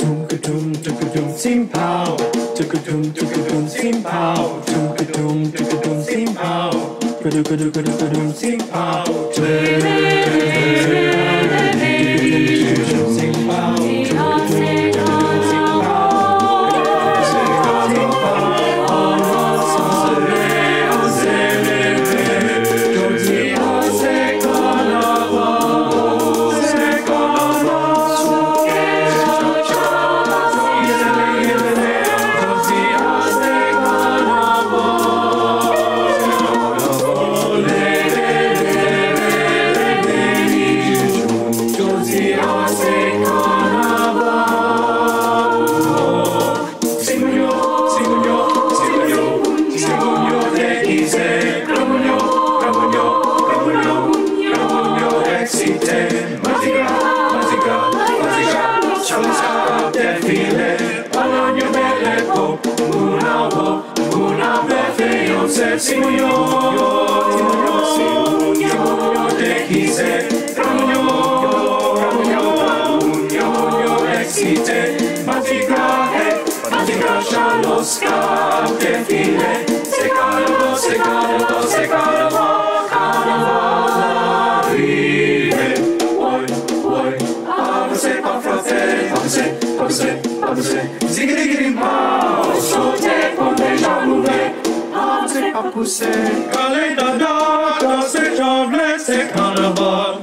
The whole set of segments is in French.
C'est Kanaval.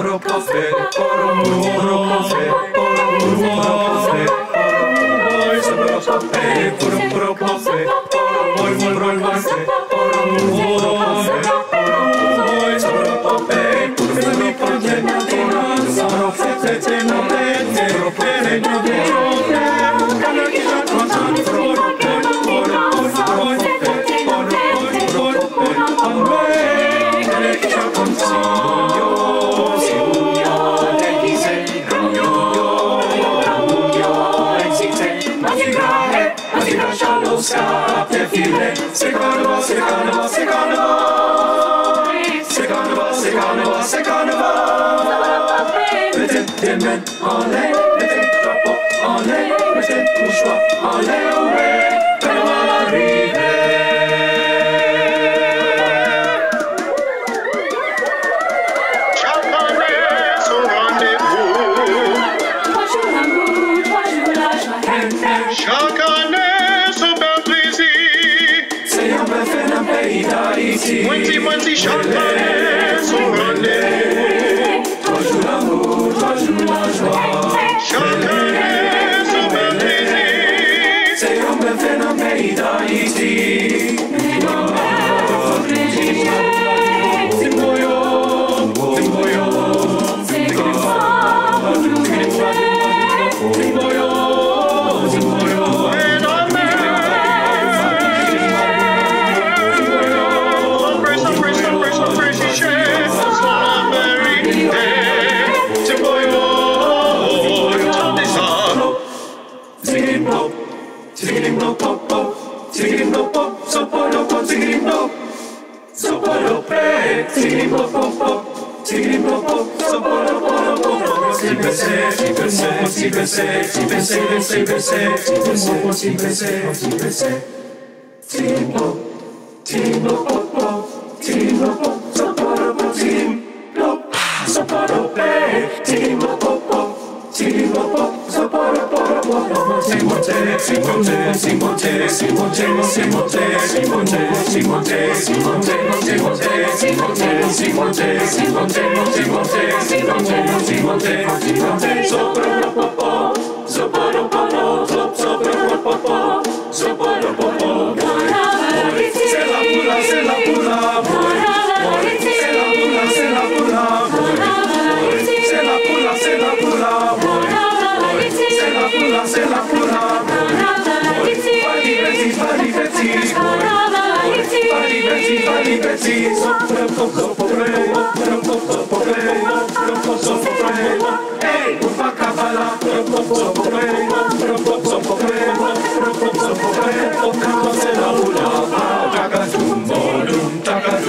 C'est Kanaval, c'est Kanaval, c'est Kanaval. C'est Kanaval, c'est Kanaval, c'est Kanaval. Mettez des mains en l'air, mettez le drapeau en l'air, mettez le mouchoir en l'air, ouais. Kanaval arrive. Chaque année, son rendez-vous. 3 jours l'amour, 3 jours la joie. Chaque année, son bel plaisir. Moitié, chaque année, son rendez-vous. 3 jours l'amour, 3 jours la joie. Chaque année, son bel plaisir. C'est un bel fait dans le pays d'Haïti.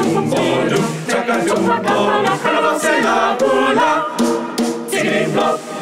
C'est la